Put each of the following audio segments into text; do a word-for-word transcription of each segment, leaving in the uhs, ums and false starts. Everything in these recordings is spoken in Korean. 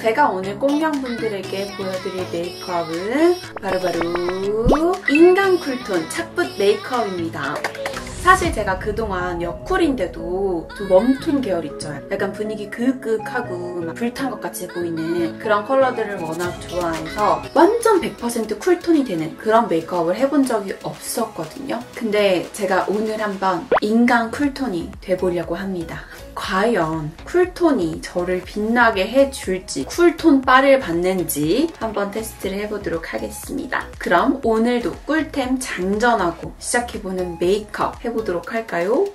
제가 오늘 꽁냥분들에게 보여드릴 메이크업은 바로바로 인간 쿨톤 착붙 메이크업입니다. 사실 제가 그동안 여쿨인데도 좀 웜톤 계열 있죠. 약간 분위기 그윽그윽하고 막 불탄 것 같이 보이는 그런 컬러들을 워낙 좋아해서 완전 백 퍼센트 쿨톤이 되는 그런 메이크업을 해본 적이 없었거든요. 근데 제가 오늘 한번 인간 쿨톤이 돼보려고 합니다. 과연 쿨톤이 저를 빛나게 해줄지, 쿨톤 바를 받는지 한번 테스트를 해보도록 하겠습니다. 그럼 오늘도 꿀템 장전하고 시작해보는 메이크업 해보도록 할까요?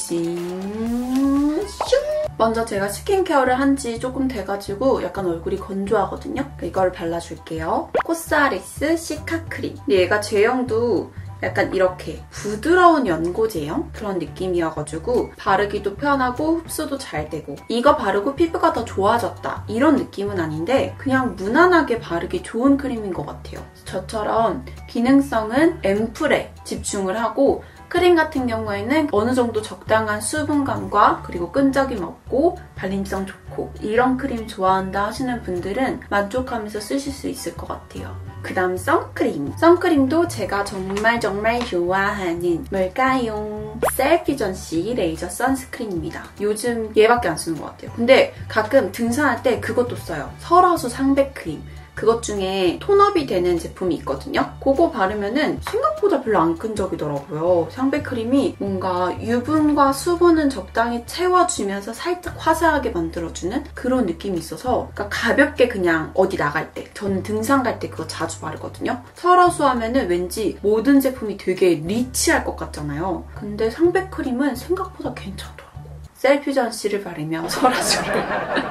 고고싱 슝! 먼저 제가 스킨케어를 한 지 조금 돼가지고 약간 얼굴이 건조하거든요. 이걸 발라줄게요. 코스알엑스 시카 크림. 얘가 제형도 약간 이렇게 부드러운 연고 제형? 그런 느낌이어가지고 바르기도 편하고 흡수도 잘 되고 이거 바르고 피부가 더 좋아졌다 이런 느낌은 아닌데 그냥 무난하게 바르기 좋은 크림인 것 같아요. 저처럼 기능성은 앰플에 집중을 하고 크림 같은 경우에는 어느 정도 적당한 수분감과 그리고 끈적임 없고 발림성 좋고 이런 크림 좋아한다 하시는 분들은 만족하면서 쓰실 수 있을 것 같아요. 그 다음 선크림. 선크림도 제가 정말 정말 좋아하는 뭘까요? 셀피전시 레이저 선스크림입니다. 요즘 얘밖에 안 쓰는 것 같아요. 근데 가끔 등산할 때 그것도 써요. 설화수 상백크림. 그것 중에 톤업이 되는 제품이 있거든요. 그거 바르면은 생각보다 별로 안 끈적이더라고요. 상백크림이 뭔가 유분과 수분은 적당히 채워주면서 살짝 화사하게 만들어주는 그런 느낌이 있어서 그러니까 가볍게 그냥 어디 나갈 때 저는 등산 갈 때 그거 자주 바르거든요. 설화수 하면은 왠지 모든 제품이 되게 리치할 것 같잖아요. 근데 상백크림은 생각보다 괜찮더라고요. 셀퓨전시를 바르며 설화수를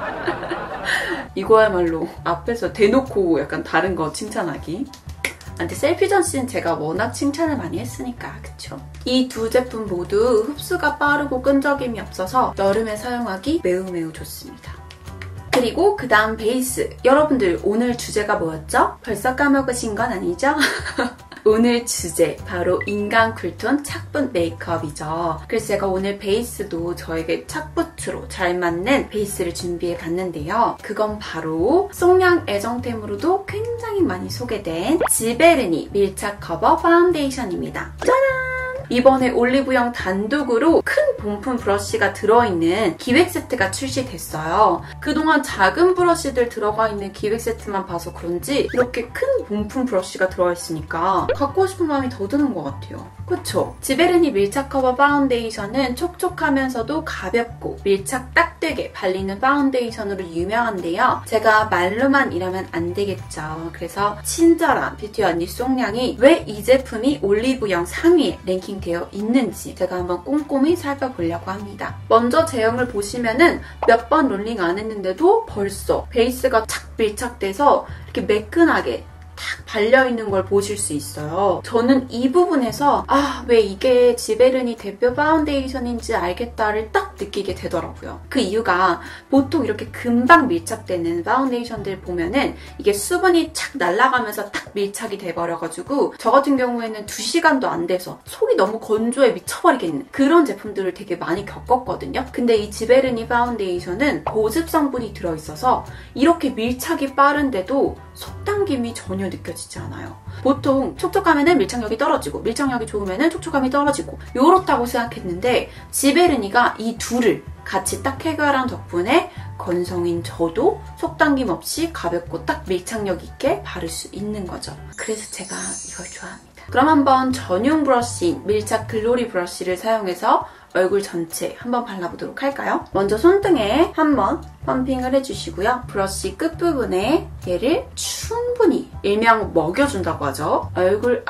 이거야말로 앞에서 대놓고 약간 다른 거 칭찬하기. 근데 셀피전시는 제가 워낙 칭찬을 많이 했으니까 그쵸? 이 두 제품 모두 흡수가 빠르고 끈적임이 없어서 여름에 사용하기 매우 매우 좋습니다. 그리고 그 다음 베이스. 여러분들 오늘 주제가 뭐였죠? 벌써 까먹으신 건 아니죠? 오늘 주제 바로 인간 쿨톤 착붙 메이크업이죠. 그래서 제가 오늘 베이스도 저에게 착붙으로 잘 맞는 베이스를 준비해 봤는데요. 그건 바로 송량 애정템으로도 굉장히 많이 소개된 지베르니 밀착 커버 파운데이션입니다. 짜란! 이번에 올리브영 단독으로 큰 본품 브러쉬가 들어있는 기획 세트가 출시됐어요. 그동안 작은 브러쉬들 들어가 있는 기획 세트만 봐서 그런지 이렇게 큰 본품 브러쉬가 들어있으니까 갖고 싶은 마음이 더 드는 것 같아요. 그쵸? 지베르니 밀착 커버 파운데이션은 촉촉하면서도 가볍고 밀착 딱 되게 발리는 파운데이션으로 유명한데요. 제가 말로만 이러면 안 되겠죠. 그래서 친절한 뷰티 언니 송량이 왜 이 제품이 올리브영 상위에 랭킹되어 있는지 제가 한번 꼼꼼히 살펴보려고 합니다. 먼저 제형을 보시면은 몇 번 롤링 안 했는데도 벌써 베이스가 착 밀착돼서 이렇게 매끈하게 탁 발려있는 걸 보실 수 있어요. 저는 이 부분에서 아, 왜 이게 지베르니 대표 파운데이션인지 알겠다를 딱 느끼게 되더라고요. 그 이유가 보통 이렇게 금방 밀착되는 파운데이션들 보면은 이게 수분이 착 날아가면서 딱 밀착이 돼버려가지고 저 같은 경우에는 두 시간도 안 돼서 속이 너무 건조해 미쳐버리겠는 그런 제품들을 되게 많이 겪었거든요. 근데 이 지베르니 파운데이션은 보습 성분이 들어있어서 이렇게 밀착이 빠른데도 속당김이 전혀 느껴지지 않아요. 보통 촉촉하면은 밀착력이 떨어지고 밀착력이 좋으면은 촉촉함이 떨어지고 요렇다고 생각했는데 지베르니가 이 둘을 같이 딱 해결한 덕분에 건성인 저도 속당김 없이 가볍고 딱 밀착력 있게 바를 수 있는 거죠. 그래서 제가 이걸 좋아합니다. 그럼 한번 전용 브러쉬인 밀착 글로리 브러쉬를 사용해서 얼굴 전체 한번 발라보도록 할까요? 먼저 손등에 한번 펌핑을 해주시고요. 브러쉬 끝부분에 얘를 충분히 일명 먹여준다고 하죠. 얼굴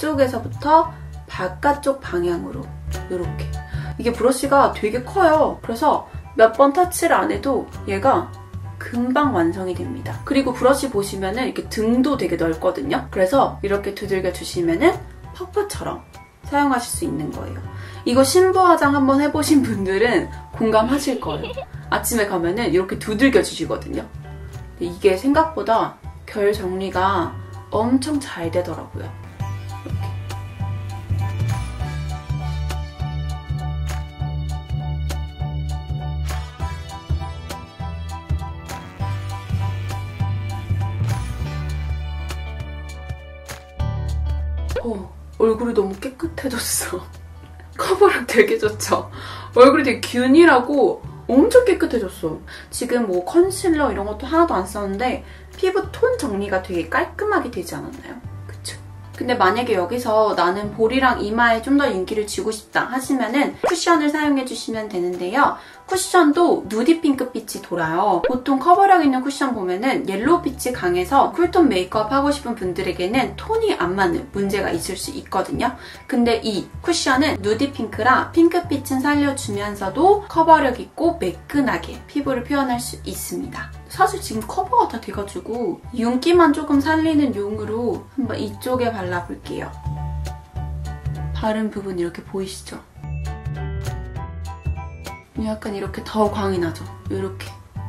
안쪽에서부터 바깥쪽 방향으로 이렇게. 이게 브러쉬가 되게 커요. 그래서 몇 번 터치를 안 해도 얘가 금방 완성이 됩니다. 그리고 브러쉬 보시면은 이렇게 등도 되게 넓거든요. 그래서 이렇게 두들겨 주시면은 퍼프처럼 사용하실 수 있는 거예요. 이거 신부 화장 한번 해보신 분들은 공감하실 거예요. 아침에 가면은 이렇게 두들겨 주시거든요. 이게 생각보다 결 정리가 엄청 잘 되더라고요. 이렇게. 어, 얼굴이 너무 깨끗해졌어. 커버력 되게 좋죠? 얼굴이 되게 균일하고 엄청 깨끗해졌어. 지금 뭐 컨실러 이런 것도 하나도 안 썼는데 피부 톤 정리가 되게 깔끔하게 되지 않았나요? 그쵸? 근데 만약에 여기서 나는 볼이랑 이마에 좀 더 윤기를 주고 싶다 하시면은 쿠션을 사용해주시면 되는데요. 쿠션도 누디 핑크빛이 돌아요. 보통 커버력 있는 쿠션 보면은 옐로우빛이 강해서 쿨톤 메이크업 하고 싶은 분들에게는 톤이 안 맞는 문제가 있을 수 있거든요. 근데 이 쿠션은 누디 핑크라 핑크빛은 살려주면서도 커버력 있고 매끈하게 피부를 표현할 수 있습니다. 사실 지금 커버가 다 돼가지고 윤기만 조금 살리는 용으로 한번 이쪽에 발라볼게요. 바른 부분 이렇게 보이시죠? 약간 이렇게 더 광이 나죠? 이렇게.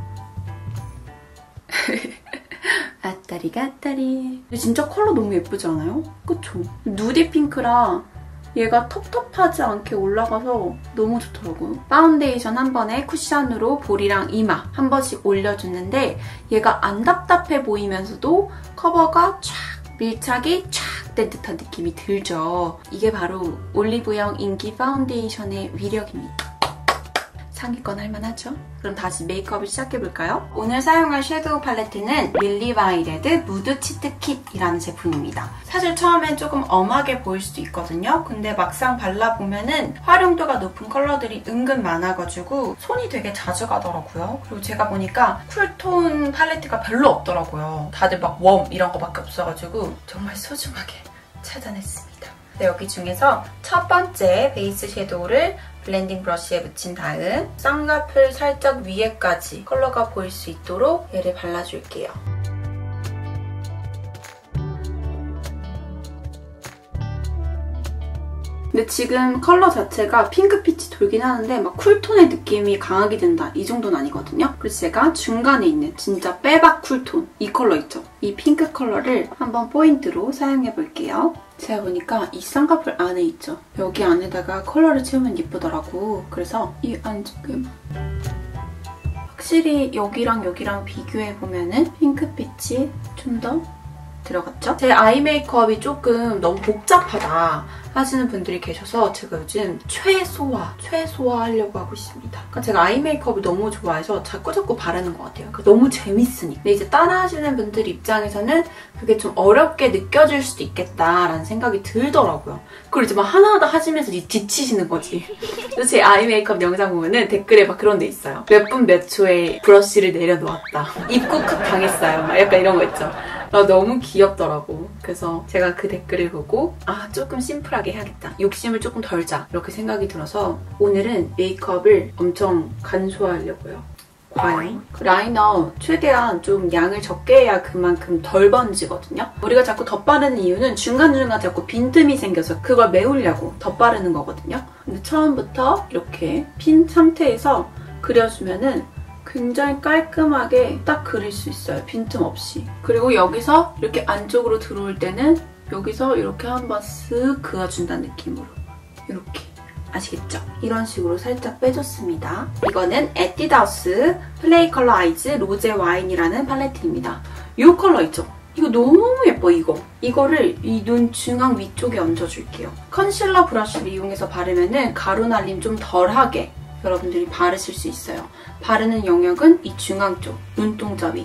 아따리가 아따리. 진짜 컬러 너무 예쁘지 않아요? 그쵸? 누디 핑크라 얘가 텁텁하지 않게 올라가서 너무 좋더라고요. 파운데이션 한 번에 쿠션으로 볼이랑 이마 한 번씩 올려주는데 얘가 안 답답해 보이면서도 커버가 쫙 밀착이 쫙 된 듯한 느낌이 들죠. 이게 바로 올리브영 인기 파운데이션의 위력입니다. 상위권 할만하죠? 그럼 다시 메이크업을 시작해볼까요? 오늘 사용할 섀도우 팔레트는 릴리 바이레드 무드 치트 킷이라는 제품입니다. 사실 처음엔 조금 엄하게 보일 수도 있거든요. 근데 막상 발라보면은 활용도가 높은 컬러들이 은근 많아가지고 손이 되게 자주 가더라고요. 그리고 제가 보니까 쿨톤 팔레트가 별로 없더라고요. 다들 막 웜 이런 거밖에 없어가지고 정말 소중하게 찾아냈습니다. 네, 여기 중에서 첫 번째 베이스 섀도우를 블렌딩 브러쉬에 묻힌 다음 쌍꺼풀 살짝 위에까지 컬러가 보일 수 있도록 얘를 발라줄게요. 근데 지금 컬러 자체가 핑크빛이 돌긴 하는데 막 쿨톤의 느낌이 강하게 든다 이 정도는 아니거든요. 그래서 제가 중간에 있는 진짜 빼박 쿨톤 이 컬러 있죠? 이 핑크 컬러를 한번 포인트로 사용해볼게요. 제가 보니까 이 쌍꺼풀 안에 있죠? 여기 안에다가 컬러를 채우면 예쁘더라고. 그래서 이 안쪽에 확실히 여기랑 여기랑 비교해보면은 핑크빛이 좀 더 들어갔죠? 제 아이 메이크업이 조금 너무 복잡하다 하시는 분들이 계셔서 제가 요즘 최소화, 최소화하려고 하고 있습니다. 그러니까 제가 아이 메이크업을 너무 좋아해서 자꾸자꾸 바르는 것 같아요. 그러니까 너무 재밌으니까. 근데 이제 따라 하시는 분들 입장에서는 그게 좀 어렵게 느껴질 수도 있겠다라는 생각이 들더라고요. 그리고 이제 막 하나하나 하시면서 이제 지치시는 거지. 그래서 제 아이 메이크업 영상 보면은 댓글에 막 그런 데 있어요. 몇 분 몇 초에 브러쉬를 내려놓았다. 입구 컷 당했어요. 막 약간 이런 거 있죠. 아, 너무 귀엽더라고. 그래서 제가 그 댓글을 보고 아, 조금 심플하게 해야겠다. 욕심을 조금 덜자. 이렇게 생각이 들어서 오늘은 메이크업을 엄청 간소화하려고요. 과연? 그 라이너 최대한 좀 양을 적게 해야 그만큼 덜 번지거든요. 우리가 자꾸 덧바르는 이유는 중간중간 자꾸 빈틈이 생겨서 그걸 메우려고 덧바르는 거거든요. 근데 처음부터 이렇게 핀 상태에서 그려주면은 굉장히 깔끔하게 딱 그릴 수 있어요. 빈틈 없이. 그리고 여기서 이렇게 안쪽으로 들어올 때는 여기서 이렇게 한번 쓱 그어준다는 느낌으로 이렇게. 아시겠죠? 이런 식으로 살짝 빼줬습니다. 이거는 에뛰드하우스 플레이 컬러 아이즈 로제 와인이라는 팔레트입니다. 이 컬러 있죠? 이거 너무 예뻐, 이거. 이거를 이 눈 중앙 위쪽에 얹어줄게요. 컨실러 브러쉬를 이용해서 바르면은 가루 날림 좀 덜하게 여러분들이 바르실 수 있어요. 바르는 영역은 이 중앙 쪽, 눈동자 위.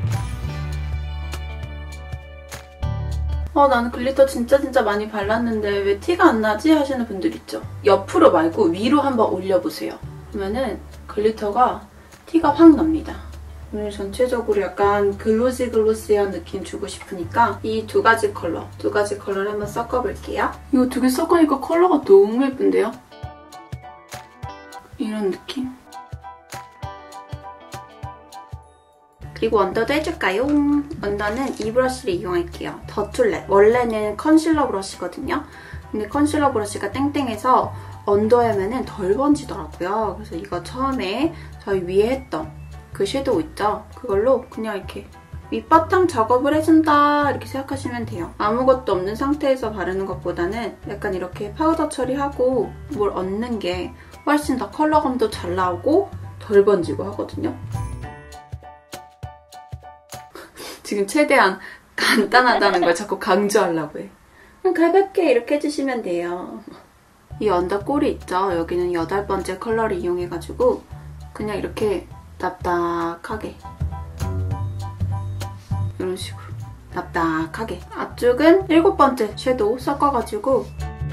어, 나는 글리터 진짜 진짜 많이 발랐는데 왜 티가 안 나지? 하시는 분들 있죠? 옆으로 말고 위로 한번 올려보세요. 그러면은 글리터가 티가 확 납니다. 오늘 전체적으로 약간 글로시 글로시한 느낌 주고 싶으니까 이 두 가지 컬러, 두 가지 컬러를 한번 섞어볼게요. 이거 두 개 섞으니까 컬러가 너무 예쁜데요? 이런 느낌. 그리고 언더도 해줄까요? 언더는 이 브러쉬를 이용할게요. 더툴렛. 원래는 컨실러 브러쉬거든요. 근데 컨실러 브러쉬가 땡땡해서 언더에는 덜 번지더라고요. 그래서 이거 처음에 저희 위에 했던 그 섀도우 있죠? 그걸로 그냥 이렇게 밑바탕 작업을 해준다 이렇게 생각하시면 돼요. 아무것도 없는 상태에서 바르는 것보다는 약간 이렇게 파우더 처리하고 뭘 얹는 게 훨씬 더 컬러감도 잘 나오고 덜 번지고 하거든요. 지금 최대한 간단하다는 걸 자꾸 강조하려고 해. 가볍게 이렇게 해주시면 돼요. 이 언더 꼴이 있죠? 여기는 여덟 번째 컬러를 이용해가지고 그냥 이렇게 납작하게 이런 식으로 납작하게 앞쪽은 일곱 번째 섀도우 섞어가지고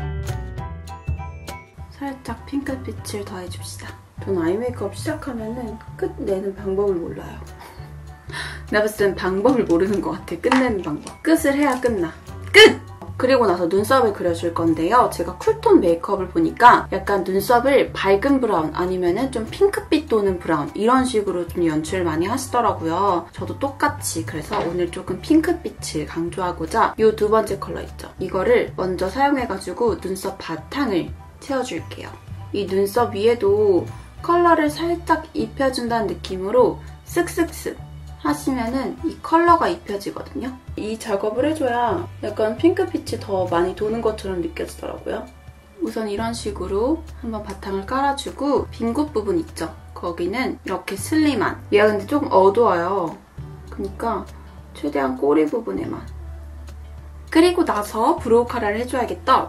살짝 핑크빛을 더해줍시다. 전 아이 메이크업 시작하면은 끝내는 방법을 몰라요. 내가 봤을 땐 방법을 모르는 것 같아. 끝내는 방법. 끝을 해야 끝나. 끝! 그리고 나서 눈썹을 그려줄 건데요. 제가 쿨톤 메이크업을 보니까 약간 눈썹을 밝은 브라운 아니면은 좀 핑크빛 도는 브라운 이런 식으로 좀 연출을 많이 하시더라고요. 저도 똑같이 그래서 오늘 조금 핑크빛을 강조하고자 이 두 번째 컬러 있죠? 이거를 먼저 사용해가지고 눈썹 바탕을 채워줄게요. 이 눈썹 위에도 컬러를 살짝 입혀준다는 느낌으로 쓱쓱쓱 하시면은 이 컬러가 입혀지거든요. 이 작업을 해줘야 약간 핑크빛이 더 많이 도는 것처럼 느껴지더라고요. 우선 이런 식으로 한번 바탕을 깔아주고 빈곳 부분 있죠? 거기는 이렇게 슬림한. 얘가 근데 조금 어두워요. 그러니까 최대한 꼬리 부분에만. 그리고 나서 브로우 카라를 해줘야겠다.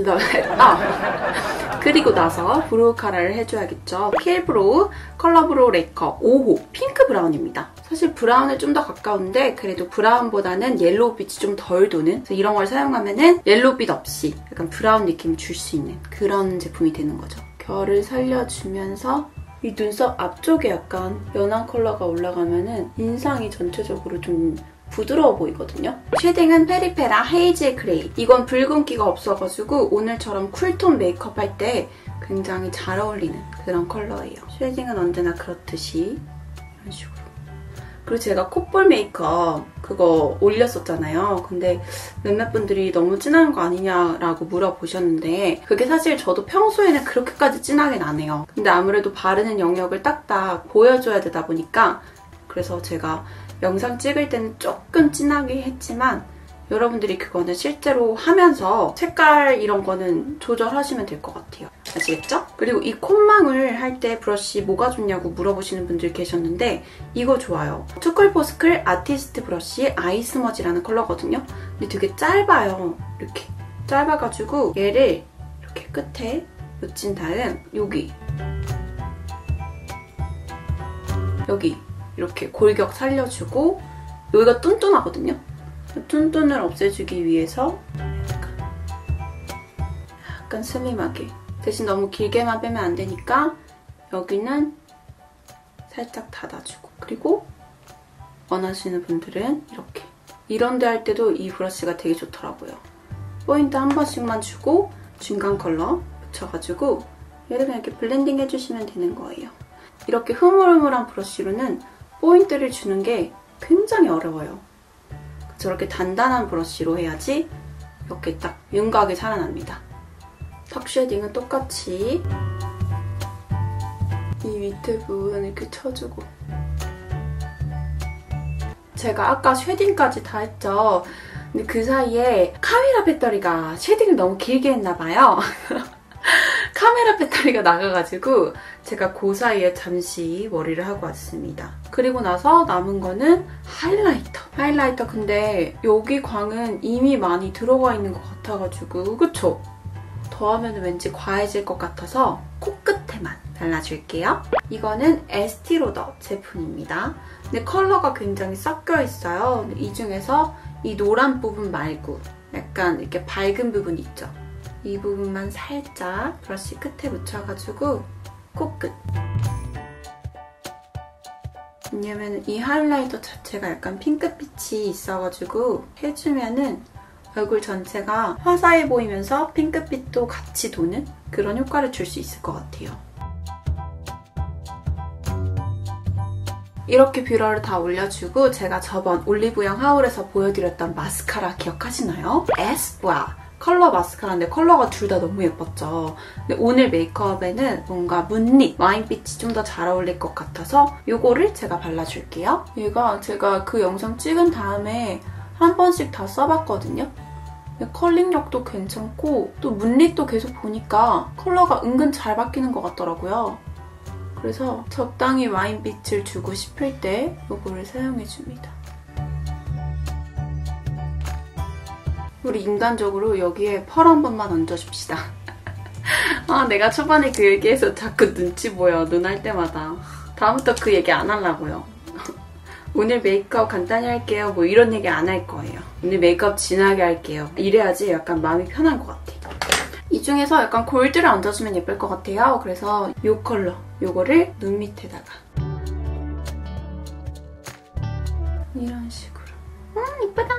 아. 그리고 나서 브로우 카라를 해줘야겠죠. 킬브로우 컬러 브로우 레이커 오 호 핑크 브라운입니다. 사실 브라운에 좀 더 가까운데 그래도 브라운보다는 옐로우빛이 좀 덜 도는 그래서 이런 걸 사용하면은 옐로우빛 없이 약간 브라운 느낌을 줄 수 있는 그런 제품이 되는 거죠. 결을 살려주면서 이 눈썹 앞쪽에 약간 연한 컬러가 올라가면은 인상이 전체적으로 좀 부드러워 보이거든요. 쉐딩은 페리페라 헤이즈 그레이. 이건 붉은기가 없어가지고 오늘처럼 쿨톤 메이크업 할 때 굉장히 잘 어울리는 그런 컬러예요. 쉐딩은 언제나 그렇듯이 이런 식으로. 그리고 제가 콧볼 메이크업 그거 올렸었잖아요. 근데 몇몇 분들이 너무 진한 거 아니냐라고 물어보셨는데 그게 사실 저도 평소에는 그렇게까지 진하긴 안 해요. 근데 아무래도 바르는 영역을 딱딱 보여줘야 되다 보니까 그래서 제가 영상 찍을 때는 조금 진하게 했지만 여러분들이 그거는 실제로 하면서 색깔 이런 거는 조절하시면 될 것 같아요. 아시겠죠? 그리고 이 콧망울 할 때 브러쉬 뭐가 좋냐고 물어보시는 분들 계셨는데 이거 좋아요. 투쿨포스클 아티스트 브러쉬 아이스머지라는 컬러거든요. 근데 되게 짧아요. 이렇게 짧아가지고 얘를 이렇게 끝에 묻힌 다음 여기 여기 이렇게 골격 살려주고 여기가 뚠뚠하거든요. 뚠뚠을 없애주기 위해서 약간, 약간 슬림하게 대신 너무 길게만 빼면 안 되니까 여기는 살짝 닫아주고 그리고 원하시는 분들은 이렇게 이런 데 할 때도 이 브러쉬가 되게 좋더라고요. 포인트 한 번씩만 주고 중간 컬러 묻혀가지고 얘를 그냥 이렇게 블렌딩 해주시면 되는 거예요. 이렇게 흐물흐물한 브러쉬로는 포인트를 주는 게 굉장히 어려워요. 저렇게 단단한 브러쉬로 해야지 이렇게 딱 윤곽이 살아납니다. 턱 쉐딩은 똑같이 이 밑에 부분 이렇게 쳐주고 제가 아까 쉐딩까지 다 했죠. 근데 그 사이에 카메라 배터리가 쉐딩을 너무 길게 했나봐요. 카메라 배터리가 나가가지고 제가 그 사이에 잠시 머리를 하고 왔습니다. 그리고 나서 남은 거는 하이라이터. 하이라이터 근데 여기 광은 이미 많이 들어가 있는 것 같아가지고 그쵸? 더하면 왠지 과해질 것 같아서 코끝에만 발라줄게요. 이거는 에스티로더 제품입니다. 근데 컬러가 굉장히 섞여 있어요. 이 중에서 이 노란 부분 말고 약간 이렇게 밝은 부분 있죠? 이 부분만 살짝 브러쉬 끝에 묻혀가지고 코끝. 왜냐면 이 하이라이터 자체가 약간 핑크빛이 있어가지고 해주면은 얼굴 전체가 화사해 보이면서 핑크빛도 같이 도는 그런 효과를 줄 수 있을 것 같아요. 이렇게 뷰러를 다 올려주고 제가 저번 올리브영 하울에서 보여드렸던 마스카라 기억하시나요? 에스쁘아 컬러 마스카라인데 컬러가 둘 다 너무 예뻤죠. 근데 오늘 메이크업에는 뭔가 문릿, 와인빛이 좀 더 잘 어울릴 것 같아서 이거를 제가 발라줄게요. 얘가 제가 그 영상 찍은 다음에 한 번씩 다 써봤거든요. 컬링력도 괜찮고 또 문릿도 계속 보니까 컬러가 은근 잘 바뀌는 것 같더라고요. 그래서 적당히 와인빛을 주고 싶을 때 이거를 사용해줍니다. 우리 인간적으로 여기에 펄 한 번만 얹어줍시다. 아, 내가 초반에 그 얘기해서 자꾸 눈치 보여. 눈 할 때마다. 다음부터 그 얘기 안 하려고요. 오늘 메이크업 간단히 할게요. 뭐 이런 얘기 안 할 거예요. 오늘 메이크업 진하게 할게요. 이래야지 약간 마음이 편한 것 같아. 이 중에서 약간 골드를 얹어주면 예쁠 것 같아요. 그래서 이 컬러, 요거를 눈 밑에다가 이런 식으로. 음, 이쁘다.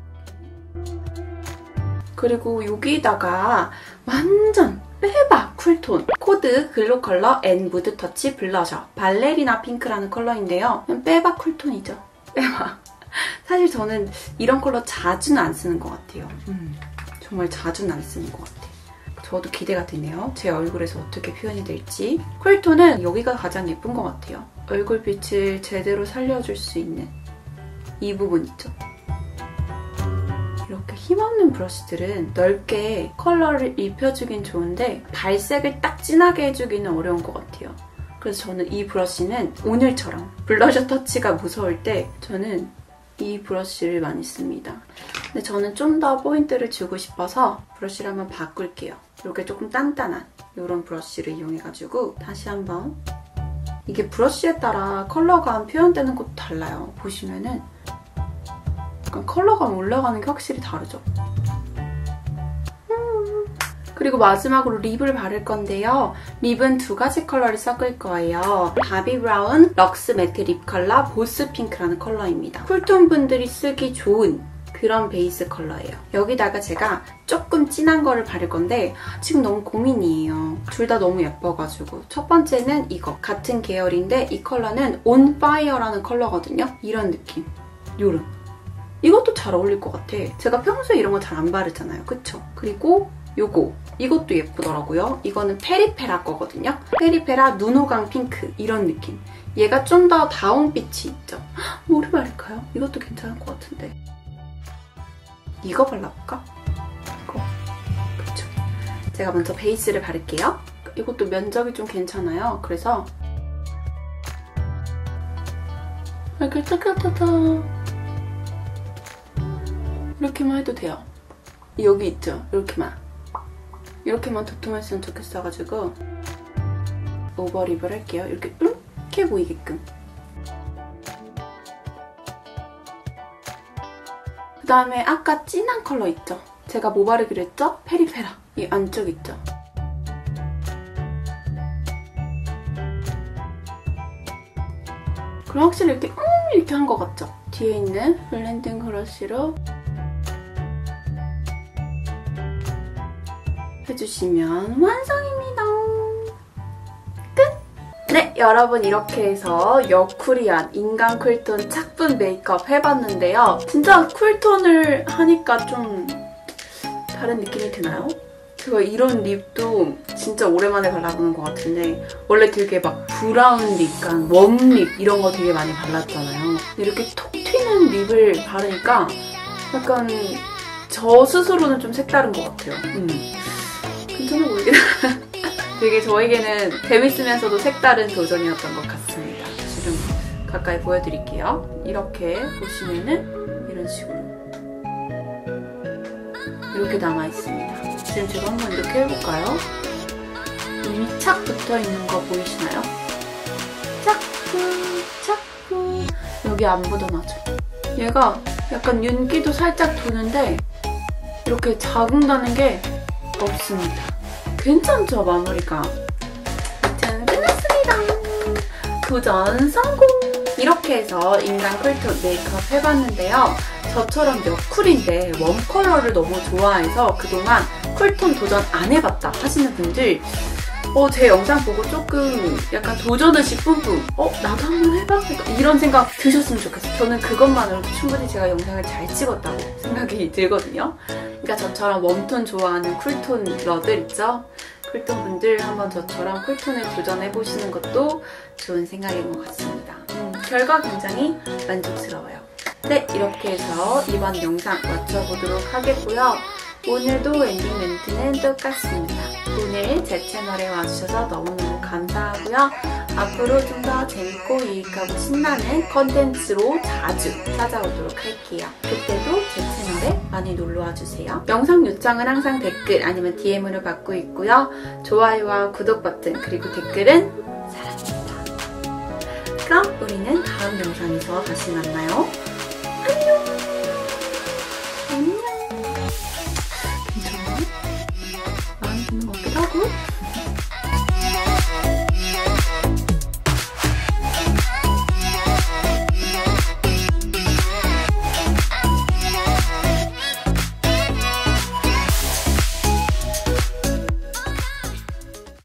그리고 여기다가 완전 빼박 쿨톤 코드 글로 컬러 앤 무드 터치 블러셔 발레리나 핑크라는 컬러인데요. 그냥 빼박 쿨톤이죠. 빼박. 사실 저는 이런 컬러 자주는 안 쓰는 것 같아요. 음, 정말 자주는 안 쓰는 것 같아요. 저도 기대가 되네요. 제 얼굴에서 어떻게 표현이 될지. 쿨톤은 여기가 가장 예쁜 것 같아요. 얼굴빛을 제대로 살려줄 수 있는 이 부분 있죠. 이렇게 힘없는 브러쉬들은 넓게 컬러를 입혀주긴 좋은데 발색을 딱 진하게 해주기는 어려운 것 같아요. 그래서 저는 이 브러쉬는 오늘처럼 블러셔 터치가 무서울 때 저는 이 브러쉬를 많이 씁니다. 근데 저는 좀 더 포인트를 주고 싶어서 브러쉬를 한번 바꿀게요. 이렇게 조금 단단한 이런 브러쉬를 이용해가지고 다시 한번. 이게 브러쉬에 따라 컬러감 표현되는 것도 달라요. 보시면은 약간 컬러감 올라가는 게 확실히 다르죠? 음. 그리고 마지막으로 립을 바를 건데요. 립은 두 가지 컬러를 섞을 거예요. 바비 브라운 럭스 매트 립 컬러 보스 핑크라는 컬러입니다. 쿨톤 분들이 쓰기 좋은 그런 베이스 컬러예요. 여기다가 제가 조금 진한 거를 바를 건데 지금 너무 고민이에요. 둘 다 너무 예뻐가지고. 첫 번째는 이거. 같은 계열인데 이 컬러는 On Fire라는 컬러거든요. 이런 느낌. 요런. 이것도 잘 어울릴 것 같아. 제가 평소에 이런 거 잘 안 바르잖아요. 그쵸? 그리고 요거. 이것도 예쁘더라고요. 이거는 페리페라 거거든요. 페리페라 눈호강 핑크. 이런 느낌. 얘가 좀 더 다운빛이 있죠. 뭐를 바를까요? 이것도 괜찮을 것 같은데. 이거 발라볼까? 이거. 그쵸? 제가 먼저 베이스를 바를게요. 이것도 면적이 좀 괜찮아요. 그래서 이렇게 따따따따 이렇게만 해도 돼요. 여기 있죠? 이렇게만. 이렇게만 도톰했으면 좋겠어가지고 오버립을 할게요. 이렇게 이렇게 보이게끔. 그 다음에 아까 진한 컬러 있죠? 제가 뭐 바르기로 했죠? 페리페라. 이 안쪽 있죠? 그럼 확실히 이렇게 음 이렇게 한 것 같죠? 뒤에 있는 블렌딩 브러쉬로 해주시면 완성입니다. 끝! 네, 여러분 이렇게 해서 여쿠리안 인간 쿨톤 착분 메이크업 해봤는데요. 진짜 쿨톤을 하니까 좀 다른 느낌이 드나요? 제가 이런 립도 진짜 오랜만에 발라보는 것 같은데 원래 되게 막 브라운 립, 약간 웜립 이런 거 되게 많이 발랐잖아요. 근데 이렇게 톡 튀는 립을 바르니까 약간 저 스스로는 좀 색다른 것 같아요. 음. 괜찮아 보이긴 되게 저에게는 재밌으면서도 색다른 도전이었던 것 같습니다. 지금 가까이 보여드릴게요. 이렇게 보시면은 이런 식으로 이렇게 남아있습니다. 지금 제가 한번 이렇게 해볼까요? 이미 착 붙어있는 거 보이시나요? 차쿠 차쿠 여기 안 묻어나죠? 얘가 약간 윤기도 살짝 도는데 이렇게 자국나는 게 없습니다. 괜찮죠, 마무리가? 아무튼 끝났습니다. 도전 성공! 이렇게 해서 인간 쿨톤 메이크업 해봤는데요. 저처럼 여쿨인데 웜 컬러를 너무 좋아해서 그동안 쿨톤 도전 안 해봤다 하시는 분들 어, 제 영상 보고 조금 약간 도전의식 뿜뿜 어? 나도 한번 해봐야겠다 이런 생각 드셨으면 좋겠어요. 저는 그것만으로도 충분히 제가 영상을 잘 찍었다고 생각이 들거든요. 그러니까 저처럼 웜톤 좋아하는 쿨톤러들 있죠? 쿨톤 분들 한번 저처럼 쿨톤에 도전해보시는 것도 좋은 생각인 것 같습니다. 음, 결과 굉장히 만족스러워요. 네, 이렇게 해서 이번 영상 마쳐보도록 하겠고요. 오늘도 엔딩 멘트는 똑같습니다. 오늘 오늘 제 채널에 와주셔서 너무너무 감사하고요. 앞으로 좀 더 재밌고 유익하고 신나는 컨텐츠로 자주 찾아오도록 할게요. 그때도 제 채널에 많이 놀러와주세요. 영상 요청은 항상 댓글 아니면 디엠으로 받고 있고요. 좋아요와 구독 버튼 그리고 댓글은 사랑입니다. 그럼 우리는 다음 영상에서 다시 만나요. 안녕. 안녕. 괜찮아? 마음에 드는 것 같기도 하고.